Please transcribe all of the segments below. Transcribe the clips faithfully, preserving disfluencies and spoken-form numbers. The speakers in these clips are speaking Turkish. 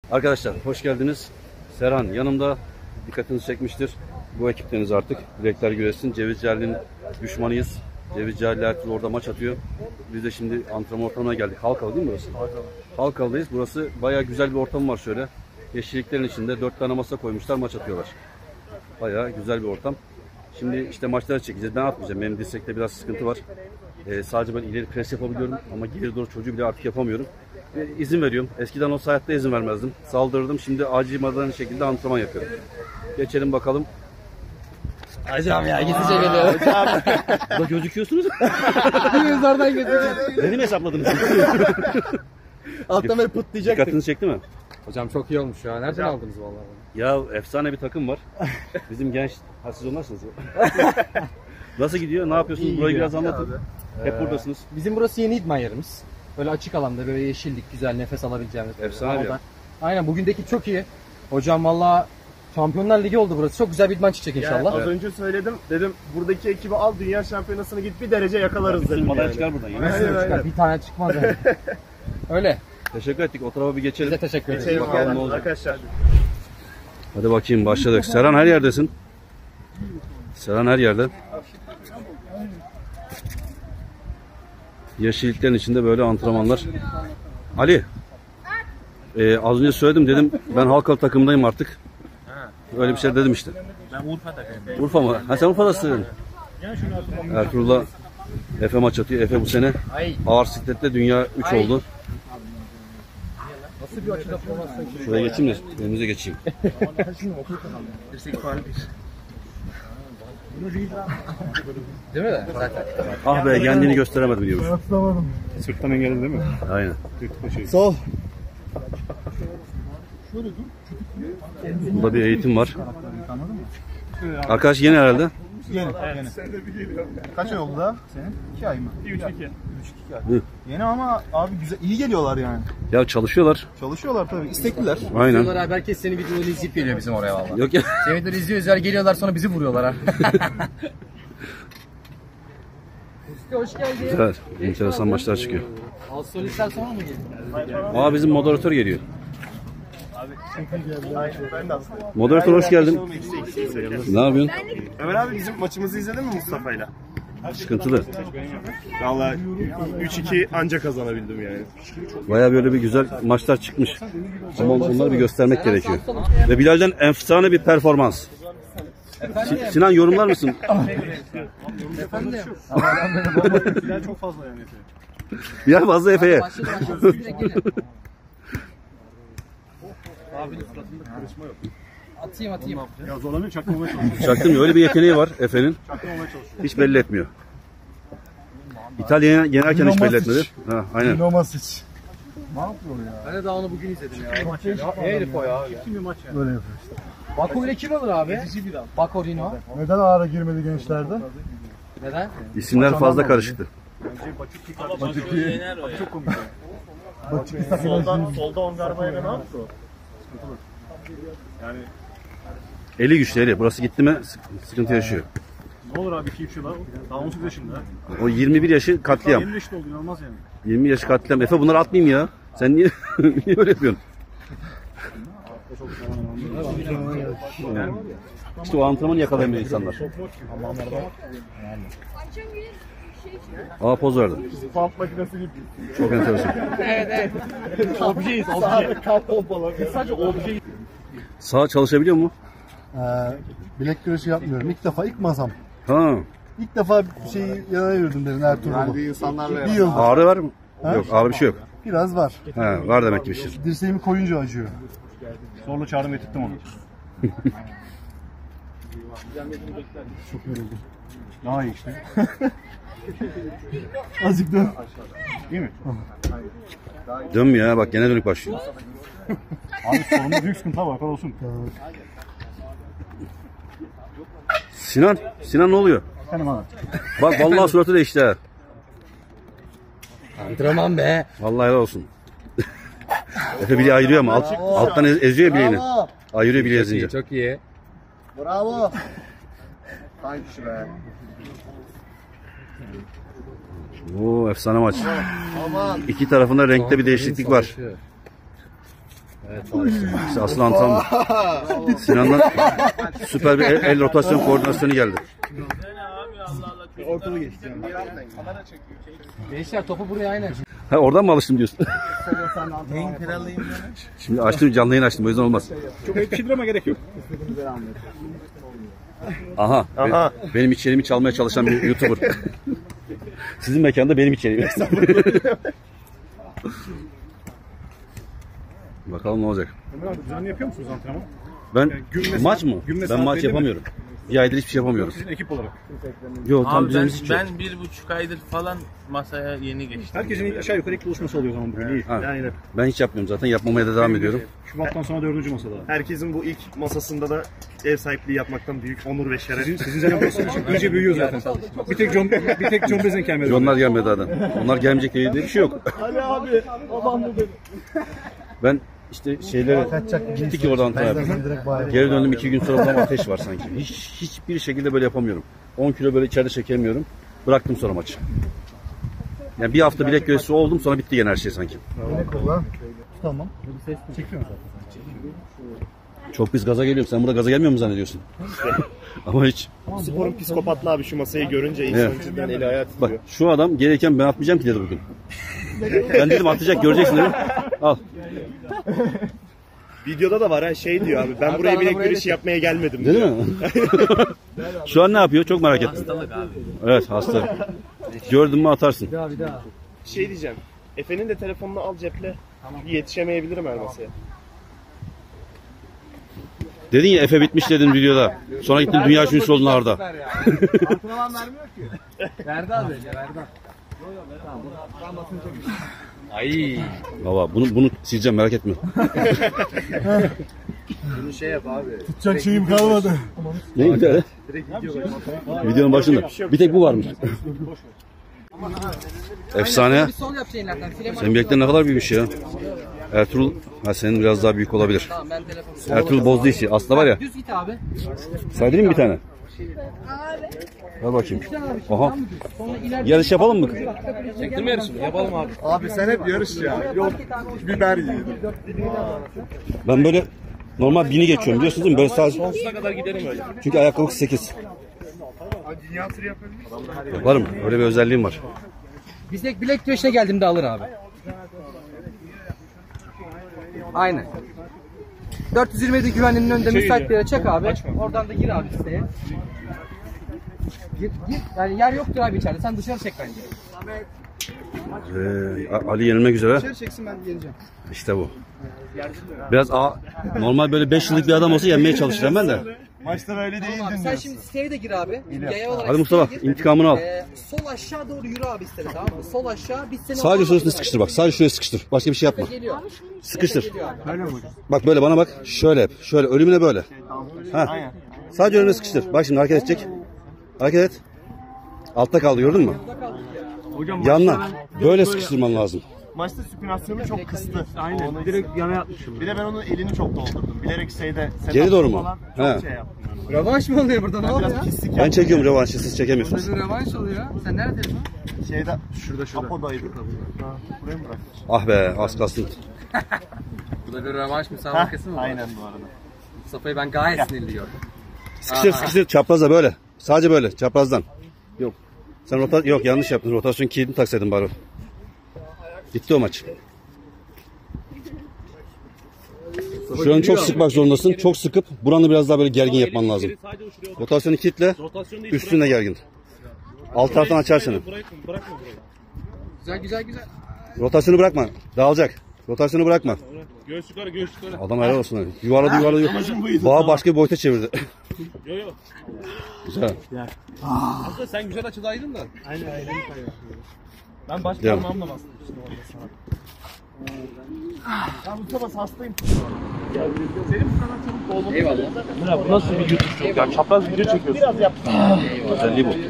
Arkadaşlar hoş geldiniz. Serhan yanımda, dikkatinizi çekmiştir. Bu ekipteniz artık. Bilekler güreşsin. Cevizciali'nin düşmanıyız. Cevizciali Ertuğrul orada maç atıyor. Biz de şimdi antrenman ortamına geldik. Halkalı değil mi burası? Halkalı. Halkalı'dayız. Burası bayağı güzel bir ortam var şöyle. Yeşilliklerin içinde dört tane masa koymuşlar, maç atıyorlar. Bayağı güzel bir ortam. Şimdi işte maçları çekeceğiz. Ben atmayacağım. Benim dirsekte biraz sıkıntı var. Ee, sadece ben ileri pres yapabiliyorum ama geri doğru çocuğu bile artık yapamıyorum. Ee, izin veriyorum. Eskiden o hayatta izin vermezdim. Saldırırdım. Şimdi acımadan şekilde antrenman yapıyorum. Geçelim bakalım. Hocam ya gizlice geliyor. Hocam. Burada gözüküyorsunuz. Biz oradan gözüküyoruz. Beni mi hesapladınız? Alttan böyle pıtlayacaktık. Dikkatinizi çekti mi? Hocam çok iyi olmuş ya. Nereden hocam aldınız vallahi? Ya efsane bir takım var. Bizim genç... Ha siz onlarsınız. Nasıl gidiyor? Ne yapıyorsunuz? İyi. Burayı biraz anlatın. Hep ee, buradasınız. Bizim burası yeni idman yerimiz. Böyle açık alanda, böyle yeşillik, güzel nefes alabileceğimiz. Efsane bir. Aynen, bugündeki çok iyi. Hocam valla Şampiyonlar Ligi oldu burası. Çok güzel bir idman çıkacak inşallah. Yani az önce söyledim. Dedim buradaki ekibi al, dünya şampiyonasına git, bir derece yakalarız dedim. Madalya yani. çıkar buradan. Aynen, aynen. Bir tane çıkmaz yani. Öyle. Teşekkür ettik. O tarafa bir geçelim. Size teşekkür ederim. Geçelim bakalım ne olacak. Arkadaşlar. Hadi bakayım, başladık. Serhan her yerdesin. Serhan her yerde. Yeşilliklerin içinde böyle antrenmanlar. Ali. E, az önce söyledim, dedim ben Halkalı takımdayım artık. Öyle bir şey dedim işte. Ben Urfa takımındayım. Urfa mı? Ha sen Urfa'dasın. Ertuğrul'la Efe maç atıyor. Efe bu sene ağır siklette dünya üç oldu. Nasıl bir açıda formasyon? Şuraya geçeyim de önümüze geçeyim. Değil mi? Zaten. Ah be, kendini gösteremedim diyormuş. Sırttan engelli değil mi? Aynen. Sol. Burada bir eğitim var. Arkadaş yeni herhalde. Yeni. Yeni. Kaç ay oldu da senin? iki ay mı? üç iki. üç iki ay. Yeni ama abi güzel, iyi geliyorlar yani. Ya çalışıyorlar. Çalışıyorlar tabii, istekliler. Aynen. Abi herkes senin videoları izleyip geliyor bizim oraya valla. Yok ya. Senin videoları izliyoruz ya, geliyorlar sonra bizi vuruyorlar ha. Hoş geldin. Evet, enteresan maçlar çıkıyor. Solistler sonra mı geliyor? Aa, bizim moderatör geliyor. Moderatör hoş geldin. Ne yapıyorsun? Ömer abi, bizim maçımızı izledin mi Mustafa'yla? Sıkıntılı. Vallahi üç iki anca kazanabildim yani. Baya böyle bir güzel maçlar çıkmış. Ama onları bir göstermek gerekiyor. Ve Bilal'den efsane bir performans. Si- Sinan, yorumlar mısın? Efendim? Bilal çok fazla yani. Bilal fazla Efe'ye. Abinin suratında kırışma yok. Atayım atayım. Ya zorlanıyor, çaktırmamaya çalışıyor. Çaktırmıyor. Öyle bir yeteneği var Efe'nin. Çaktırmamaya çalışıyor. Hiç belli etmiyor. İtalya yenerken hiç belli etmedi. Ha, aynen. Inomasic. Ben de daha onu bugün izledim ya. Ne herif o ya? Kim bir maç yani. Böyle yapıyor işte. Bako ile kim alır abi? Bako Rino. Neden ağara girmedi gençlerde? Neden? İsimler fazla karışıktı. Bacıki çok komik. Soldan, solda Ongarmaya'na ne yaptı o? Yani Eli güçlü eli. Burası gitti mi sıkıntı yaşıyor. ne olur abi, iki üç yıla. Daha on sekiz yaşında. O yirmi bir yaşı katliam. yirmi yaşında oldu, inanılmaz yani. yirmi yaşı katliam. Efe, bunları atmayayım ya. Sen niye, niye öyle yapıyorsun? Yani, işte o antrenmanı yakalayamayan insanlar. Aa, poz verdi. Pump makinesi gibi. Çok enteresan. Evet evet. Objeyiz, obje. Kalk pompalar. Biz sadece objeyiz. Sağ çalışabiliyor mu? Ee, bilek güreşi yapmıyorum. İlk defa, ilk masam. Ha. İlk defa bir şeyi yana yürüdüm dedim Ertuğrul'u. Bir insanlarla Bir yıldır. Ağrı var mı? Ha? Yok, ağrı bir şey yok. Biraz var. Ha, var demek ki bir şey. Dirseğimi koyunca acıyor. Zorla çağırdım, getirttim onu. Çok yoruldum. Daha iyi işte. Azıcık dön. Değil mi? Dönmüyor ya, bak gene dönük başlıyor. Abi sorumda büyük sıkıntı var, olsun. Sinan, Sinan ne oluyor? Efendim abi. Bak vallahi suratı değişti ha. Antrenman be. Vallahi helal olsun. Efe bileği ayırıyor ama alt, alttan ez, eziyor bileğini. Ayırıyor bileği ezince. Çok iyi. Bravo. Hangisi be? Oo, efsane maç. İki tarafında renkte bir değişiklik var. İşte asıl antrenman. Sinan'dan süper bir el, el rotasyon koordinasyonu geldi. Ortalığı geçti. Gençler topu buraya aynen. Ha, oradan mı alıştım diyorsun? Neyin kralıyım ya? Şimdi açtım, canlı yayın açtım, o yüzden olmaz. Çok ayıp bir şeydir ama gerek yok. Aha, Aha. be- benim içeriğimi çalmaya çalışan bir YouTuber. Sizin mekanda benim içeriğim. Bakalım ne olacak. Ömer abi düzenli yapıyor musunuz antrenman? Ben Yani gün ve maç saat- mı? gün ve Ben saat maç belli mi? yapamıyorum. Bir aydır hiçbir şey yapamıyoruz. Sizin ekip olarak. Yok, tam Abi ben, düzenimiz hiç yok. ben bir buçuk aydır falan masaya yeni geçtim. Herkesin aşağı yukarı ilk buluşması oluyor o zaman bugün. İyi. Ha, Aynen. ben hiç yapmıyorum zaten. Yapmamaya da devam ediyorum. Şubat'tan sonra dördüncü masada. Herkesin bu ilk masasında da ev sahipliği yapmaktan büyük onur ve şeref. Sizin, sizin jenerasyonunuz için önce büyüyor zaten. Bir tek John, bir tek John Bezen gelmedi. Onlar gelmedi adam. Onlar gelmeyecek diye bir şey yok. Ali abi, babam dedi. Ben işte şeylere gittik ya oradan antrenman. Geri döndüm, iki gün sonra buradan ateş var sanki. Hiç, hiçbir şekilde böyle yapamıyorum. on kilo böyle içeride çekemiyorum. Bıraktım sonra maçı. Yani bir hafta bilek göğsü oldum, sonra bitti gene her şey sanki. Tamam. Çok pis gaza geliyorum. Sen burada gaza gelmiyor mu zannediyorsun? Ama hiç. Sporun psikopatlı abi şu masayı görünce insan Evet. cidden eli ayağı Bak titriyor. şu adam gereken ben atmayacağım ki dedi bugün. Ben dedim atlayacak, göreceksin dedim. Al. Videoda da var ha şey diyor abi ben buraya bilek güreşi yapmaya gelmedim Değil diyor. mi? Şu an ne yapıyor? Çok merak ettim. Hastalık abi. Evet, hasta. Gördün mü atarsın. Bir daha bir daha. Şey diyeceğim. Efe'nin de telefonunu al ceple. Yetişemeyebilirim her masaya. Dedin ya Efe bitmiş dedin videoda. Sonra gittin dünya üçüncüsü oldun Arda. Antrenman vermiyor ki. Verdi az önce verdi. Ay. Baba bunu bunu sileceğim, merak etme. Bunu şey yap abi. Tutacak şeyim kalmadı. Ne güzel. Videonun başında. Bir tek bu varmış. Efsane. Bir sol yap şeylerden. Senin bileklerin ne kadar büyümüş ya. Ertuğrul, ha senin biraz daha büyük olabilir. Tamam ben telefonu. Ertuğrul bozdu işi. Aslında var ya. Düz git abi. Saydırayım mı bir tane? Ver bakayım. Aha. Sonra ileride. Yarış yapalım mı? Çektirme yarışını. Yapalım abi. Abi sen hep yarış ya. Yok biber yiyin. Ben böyle normal bini geçiyorum biliyorsunuz değil mi? Böyle sadece. Sonsuza kadar giderim öyle. Çünkü ayakkabı sekiz. Yaparım. Öyle bir özelliğim var. Bizdeki bilek güreşine geldiğimde alır abi. Aynen. dört yüz yirmi yedi güvenliğinin önünde müsait bir yere çek abi. Oradan da gir abi listeye. Gir, gir. Yani yer yoktur abi içeride. Sen dışarı çek bence. Ee, A- Ali yenilmek üzere. Dışarı çeksin ben geleceğim. İşte bu. Biraz a normal böyle beş yıllık bir adam olsa yenmeye çalışacağım ben de. Maçta böyle Abi değildin sen diyorsun. şimdi siteye de gir abi. Yaya olarak Hadi Mustafa siteye gir. intikamını al. Ee, sol aşağı doğru yürü abi sitede, tamam mı? Sol aşağı biz seni... Sadece şurasını sıkıştır bak. Sadece şuraya sıkıştır. Başka bir şey yapma. Geliyor. Sıkıştır. Geliyor abi. Bak böyle bana bak. Şöyle yap. Şöyle ölümüne böyle. Ha. Sadece önüne sıkıştır. Bak şimdi hareket edecek. Hareket et. Altta kaldı, gördün mü? Hocam Yanına. Böyle sıkıştırman lazım. maçta süpinasyonu çok kıstı. Aynen. Direkt yana yatmışım. Bir de ben onun elini çok doldurdum. Bilerek şeyde Geri doğru mu? falan He. çok şey yaptım. Rövanş mı oluyor burada? Ne oluyor ya? Biraz pislik Ben yaptım. çekiyorum revanşı, siz çekemiyorsunuz. Burada bir rövanş oluyor. Sen neredesin? Şeyde şurada şurada. Apo'daydı. Ha, buraya mı bıraktın? Ah be, az kalsın. Burada bir rövanş müsabakası mı var? Aynen bu arada. Mustafa'yı ben gayet sinirli gördüm. Sıkıştır sıkıştır çaprazla böyle. Sadece böyle çaprazdan. Yok. Sen rota yok yanlış yaptın. Rotasyon kilidini taksaydın bari. Bitti o maç. Şu an çok sıkmak zorundasın. Çok sıkıp buranı biraz daha böyle gergin yapman lazım. Rotasyonu kilitle. Üstüne gergin. Alt taraftan açar seni. Güzel güzel güzel. Rotasyonu bırakma. Dağılacak. Rotasyonu bırakma. Göğüs yukarı, göğüs yukarı. Adam helal olsun. Yuvarladı yuvarladı. Bağı başka bir boyuta çevirdi. Yo yo. Güzel. Aslında sen güzel açıdaydın da. Ben baş Devam. parmağımla bastım işte orada sana. Ya Mustafa hastayım. Eyvallah. Bu nasıl bir YouTube çok ya? Çapraz video çekiyorsun. Biraz yap. Özelliği bu.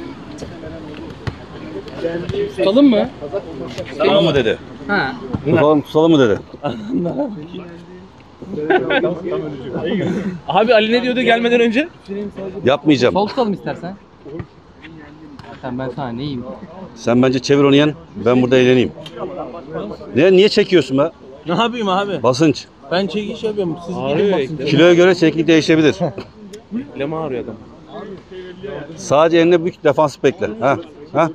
Tutalım mı? Tutalım mı dedi. Ha. Tutalım, tutalım mı dedi. Abi Ali ne diyordu gelmeden önce? Yapmayacağım. Sol tutalım istersen. Sen ben sana neyim? Sen bence çevir onu yen. Ben burada eğleneyim. Ne, niye çekiyorsun be? Ne yapayım abi? Basınç. Ben çekiş yapıyorum. Siz gidin basın. Kiloya göre çekik değişebilir. Lema ağrıyor adam. Sadece eline büyük defans bekle. Ha? Ha?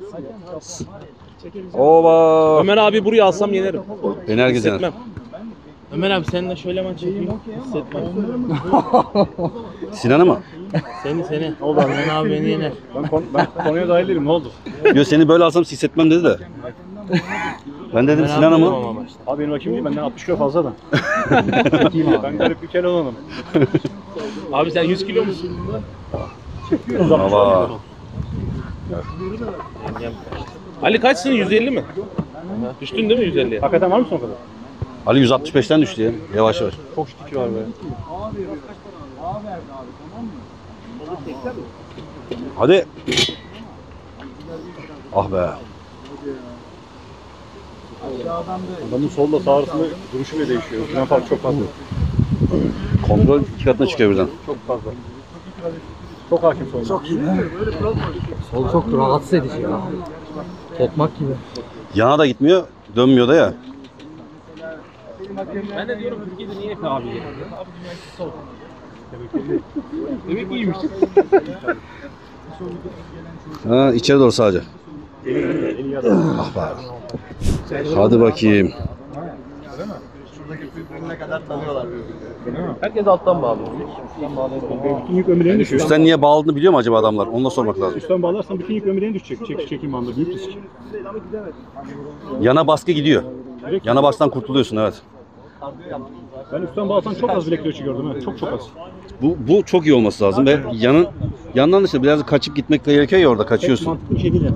Oba! Ömer abi buraya alsam yenerim. Beni herkes yener. Hissetmem. Ömer abi seninle şöyle maç çekeyim. Hissetmem. Sinan'ı mı? Seni seni. Oldu Ömer abi beni yener. Ben, kon ben konuya dahil değilim. Ne oldu? Yo seni böyle alsam hissetmem dedi de. Ben dedim Ömer Sinan'ı abi mı? dedim ama başta. Abi benim rakibim değil. Benden altmış kilo fazla da. Ben garip bir kere olanım. Abi sen yüz kilo musun? Baba. Ali kaçsın? yüz elli mi? Düştün değil mi yüz elliye? Hakikaten var mısın o kadar? Ali yüz altmış beşten düştü ya. Yavaş yavaş. Çok şükür var be. Hadi. Ah be. Adamın solla sağ arasında duruşu bile değişiyor. Fren farkı çok fazla. Kontrol iki katına çıkıyor birden. Çok fazla. Çok hakim solda. Çok iyi. Sol çok rahatsız edici ya. Tokmak gibi. Yana da gitmiyor, dönmüyor da ya. Ben de diyorum Türkiye'de niye hep abi geliyor? Demek ki iyiymiş. Ha, içeri doğru sadece. Ah be. Hadi bakayım. Şuradaki birbirine kadar tanıyorlar birbirlerini. Herkes alttan bağlı. Bütün yük ömürlerine düşüyor. Üstten niye bağladığını biliyor mu acaba adamlar? Onu da sormak lazım. Üstten bağlarsan bütün yük ömürlerine düşecek. Çek, çekim anda büyük risk. Yana baskı gidiyor. Yana baskıdan kurtuluyorsun, evet. Ben üstten bağlasan çok az bilek ölçü gördüm. Evet. Çok çok az. Bu, bu çok iyi olması lazım ve yanın yandan dışarı biraz kaçıp gitmek gerekiyor ya, orada kaçıyorsun. Mantıklı bir şey değil yani.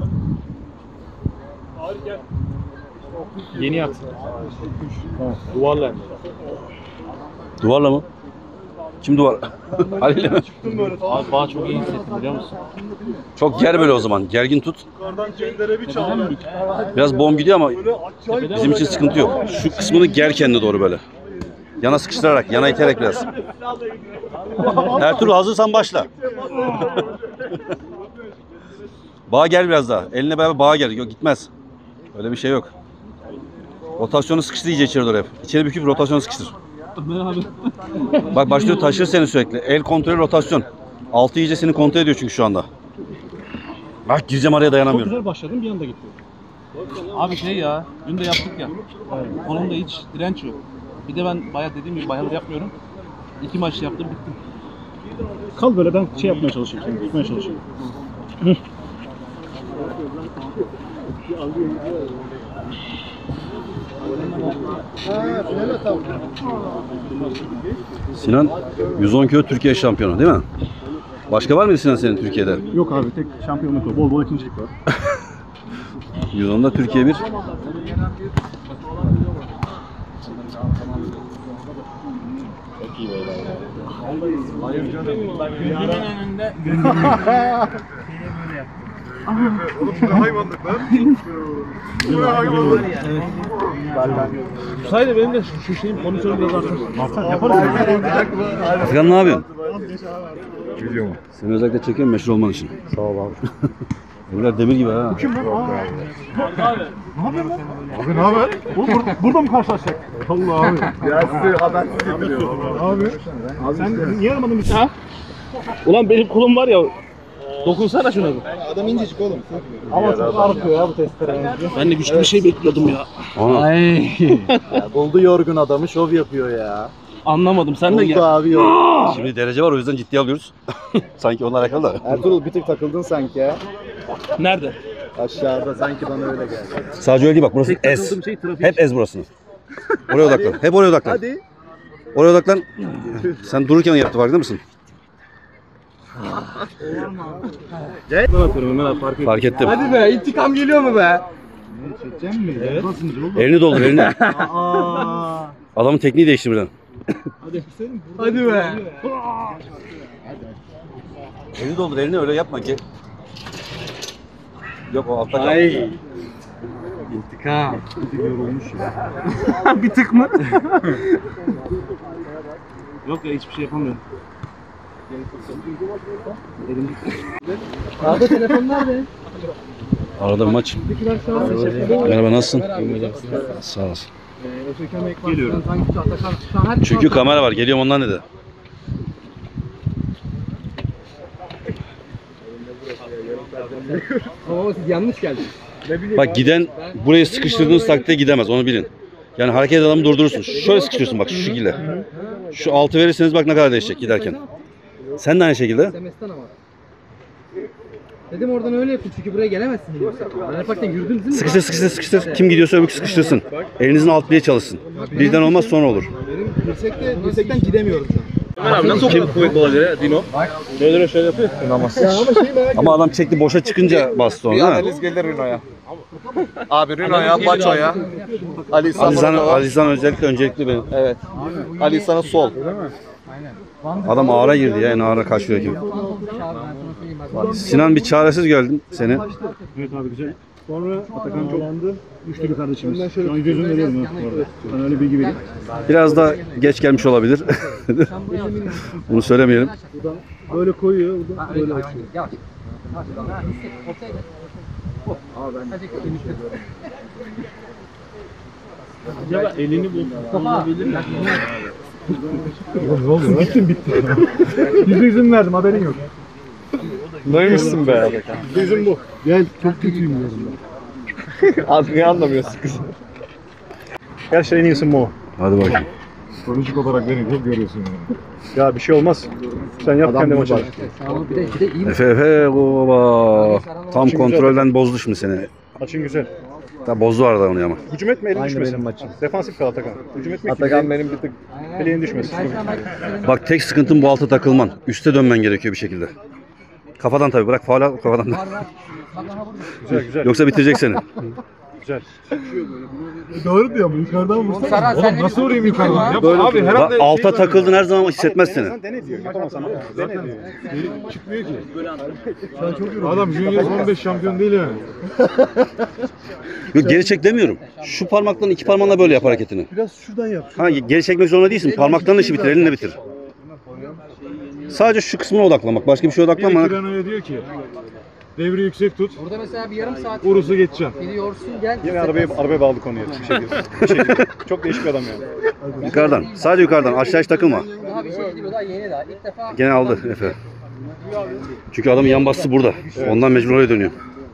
Yeni yat. Duvarla. Duvarla mı? Kim duvar? Ali'yle mi? Abi bağ çok iyi hissettim biliyor musun? Çok ger böyle o zaman. Gergin tut. Yukarıdan kendilere bir çaldı. Biraz bom gidiyor ama bizim için sıkıntı yok. Şu kısmını ger kendine doğru böyle. Yana sıkıştırarak, yana iterek biraz. Ertuğrul hazırsan başla. Bağa gel biraz daha. Eline beraber bağa gel. Yok, gitmez. Öyle bir şey yok. Rotasyonu sıkıştır iyice içeri doğru hep. İçeri büküp rotasyonu sıkıştır. Bak başlıyor, taşır seni sürekli. El kontrolü, rotasyon. Altı iyice seni kontrol ediyor çünkü şu anda. Bak gireceğim araya, Çok dayanamıyorum. güzel başladım, bir anda gitti. Abi şey ya, dün de yaptık ya. Onun da hiç direnç yok. Bir de ben bayağı dediğim gibi bayağıdır yapmıyorum. İki maç yaptım, bittim. Kal böyle, ben şey yapmaya çalışayım, seni tutmaya çalışayım. Sinan yüz on kilo Türkiye şampiyonu değil mi? Başka var mıydı Sinan senin Türkiye'de? Yok abi, tek şampiyonluk o. Bol bol ikincilik var. yüz onda Türkiye bir. Gözümün önünde. Oğlum bu ne hayvanlık lan? Bu ne hayvanlık? Saydı benim de şu, şu şeyin kondisyonu biraz artsın. Yaparız. Afgan ne yapıyorsun? Video mu? Seni özellikle çekiyorum meşhur olman için. Sağ ol abi. Evler demir gibi ha. Abi ne haber? Oğlum bur burada mı karşılaşacak? Allah abi. Ya sizi habersiz getiriyor. Abi. Sen niye aramadın bizi? Ha? Ulan benim kolum var ya. Dokunsana şuna bir. Adam incecik oğlum. Ama çok artıyor ya bu testere. Ben de güçlü bir şey bekliyordum ya. Ana. Ay. Buldu yorgun adamı, şov yapıyor ya. Anlamadım. Sen de Buldu gel. abi yorgun. Şimdi derece var, o yüzden ciddiye alıyoruz. Sanki onunla alakalı da. Ertuğrul bir tık takıldın sanki ya. Nerede? Aşağıda sanki bana öyle geldi. Sadece öyle değil bak, burası ez. takıldığım şey trafik. Hep ez burasını. Oraya odaklan. Hep oraya odaklan. Hadi. Oraya odaklan. Sen dururken yaptı, farkında mısın? Fark ettim. Hadi be, intikam geliyor mu be? Çekecek mi? Evet. Elini doldur, elini. Adamın tekniği değişti birden. Hadi be. Elini doldur, elini öyle yapma ki. Yok, o altta kal. Ay. İntikam. Bir tık mı? Yok ya, hiçbir şey yapamıyorum. Abi telefon nerede? Arada bir maç. Merhaba, nasılsın? Sağ olasın. Geliyorum. Çünkü kamera var. Geliyorum ondan dedi. Ama siz yanlış geldiniz. Bak giden burayı sıkıştırdığınız takdirde gidemez. Onu bilin. Yani hareket adamı durdurursun. Şöyle sıkıştırıyorsun bak şu şekilde. Şu altı verirseniz bak ne kadar değişecek giderken. Sen de aynı şekilde. Semes'ten ama. Dedim oradan öyle yapın çünkü buraya gelemezsin diyorsa. Ben yaparken yürüdüm değil mi? Sıkıştır sıkıştır sıkıştır. Kim gidiyorsa öbür sıkıştırsın. Elinizin alt bileği çalışsın. Birden olmaz sonra olur. Benim dirsekte, dirsekten gidemiyorum şu an. Ömer abi nasıl kim kuvvetli olabilir Dino? Böyle şöyle yapıyor. İnanmaz. Ama adam çekti boşa çıkınca bastı onu değil mi? gelir Rino'ya. Abi Rino'ya, Baço'ya. Ali İhsan Alizan, Muratova. Alizan özellikle öncelikli benim. Evet. Ali İhsan'ın sol. Adam ağra girdi ya en ağra kaçıyor ki. Sinan bir çaresiz gördüm seni. Evet abi güzel. Sonra Atakan çok güçlü bir kardeşimiz. Şu an gözüm veriyorum ha bu arada. Sana öyle bilgi vereyim. Biraz da geç gelmiş olabilir. Bunu söylemeyelim. Böyle koyuyor, buradan böyle açıyor. Yavaş. Yavaş. Ha, hisset. Ortaya gel. Oh. Hadi dönüşte. Acaba elini bul. Olabilir mi? Ne oluyor? Bittim bitti. Yüzde yüzüm verdim haberin yok. Neymişsin be? Yüzüm bu. Gel çok kötüyüm diyorum ben. Abi niye anlamıyorsun kız? Gerçekten en iyisin bu. Hadi bakayım. Psikolojik olarak beni çok görüyorsun yani. Ya bir şey olmaz. Sen yap kendi maçını. Sağ bir de bir de iyi. Efe Efe oba. Tam kontrolden bozdu şimdi seni. Maçın güzel. Da bozdu arada onu ama. Hücum etme elin Aynı düşmesin. benim maçım. Defansif kal Atakan. Hücum etme ki Atakan benim bir tık. bileğin düşmesin. Bak tek sıkıntın bu alta takılman. Üste dönmen gerekiyor bir şekilde. Kafadan tabii bırak faul al, kafadan da. Güzel güzel. Yoksa bitirecek seni. Güzel. Doğru diyor mu? Yukarıdan mı? Saran sen Nasıl vurayım yukarıdan? Ya Böyle abi herhalde Bak, alta takıldın her zaman hissetmez seni. Sen dene diyor. Yapamazsan da dene diyor. çıkmıyor ki. Sen çok yoruldun. Adam Junior on beş şampiyon değil yani. Yok geri çek demiyorum. Şu parmakların iki parmağınla böyle yap hareketini. Biraz şuradan yap. Ha geri çekmek zorunda değilsin. Parmaklarınla işi bitir, elinle bitir. Sadece şu kısmına odaklanmak. Başka bir şeye Bir odaklanma. de Kirano'ya diyor ki devri yüksek tut. Burada mesela bir yarım saat Urus'u geçeceksin. gidiyorsun gel. Yine arabaya, arabaya bağlı konuya. Bir şey diyorsun. Bir şey diyorsun. Çok değişik bir adam yani. Yukarıdan. Sadece yukarıdan. Aşağı hiç takılma. Daha bir şey gidiyor daha yeni daha. İlk defa Gene aldı Efe. Çünkü adamın yan bastısı burada. Ondan mecbur oraya dönüyor.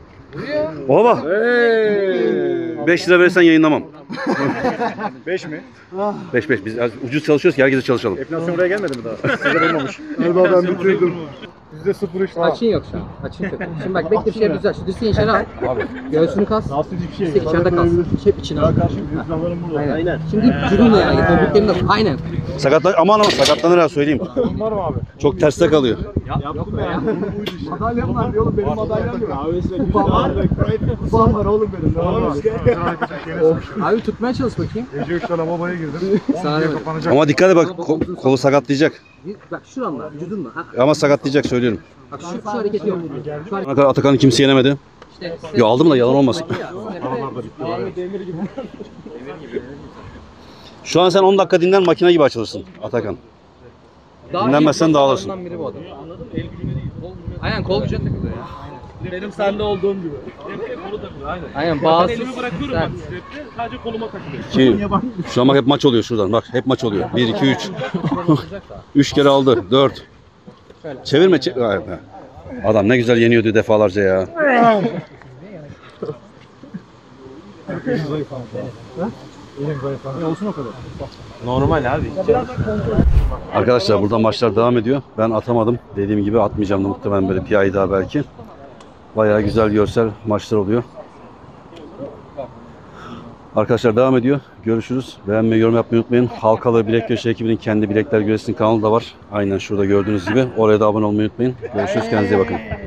Baba. beş lira verirsen yayınlamam. beş mi? beş beş. Biz ucuz çalışıyoruz ki herkese çalışalım. Enflasyon buraya gelmedi mi daha? Size olmamış. Galiba ben bitirdim. Yüzde sıfır üç falan. açın yok şu an. Açın kötü. Şimdi bak bekle bir şey düzel. Şu dirseği içeri al. Göğsünü kas. Rahatsız edici bir şey. Dirsek içeride kalsın. Hep içine al. Uzmanlarım burada. Aynen. Şimdi cürünle yani. Tomruklarını da. Aynen. Sakatlan aman aman sakatlanır ha söyleyeyim. Var mı abi? Çok terste kalıyor. Yaptım ya. Madalyam var oğlum benim madalyam yok. Kupam var. Kupam var oğlum benim. Abi tutmaya çalış bakayım. Gece üçte lavaboya girdim. Sağ ol. Kapanacak. Ama dikkat et bak ko- kolu sakatlayacak. Bak şuranla, vücudunla. Ha, Ama sakatlayacak söylüyorum. bak şu, şu hareket yok. Şu hareket Ana kadar Atakan'ı kimse yenemedi. işte. Yo aldım da yalan olmasın. Şu an sen on dakika dinlen makine gibi açılırsın Atakan. Dinlenmezsen iyi dağılırsın. pozisyonlarından biri bu adam. Aynen kol gücüne takılıyor ya. Benim sende olduğum gibi. Hep kolu takılıyor aynen. Aynen bağımsız. Elimi bırakıyorum sert. bak stepte sadece koluma takılıyor. Ki şu an bak hep maç oluyor şuradan. Bak hep maç oluyor. bir iki üç. üç kere aldı. dört. Çevirme. Çe Ay be. Adam ne güzel yeniyordu defalarca ya. Normal abi. Arkadaşlar burada maçlar devam ediyor. Ben atamadım. Dediğim gibi atmayacağım da muhtemelen böyle bir ay daha belki. Bayağı güzel görsel maçlar oluyor. Arkadaşlar devam ediyor. Görüşürüz. Beğenmeyi, yorum yapmayı unutmayın. Halkalı Bilek Köşe ekibinin kendi Bilekler Güreşsin kanalı da var. Aynen şurada gördüğünüz gibi. Oraya da abone olmayı unutmayın. Görüşürüz. Kendinize iyi bakın.